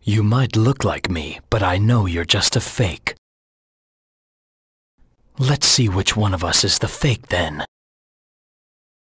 You might look like me, but I know you're just a fake. Let's see which one of us is the fake then.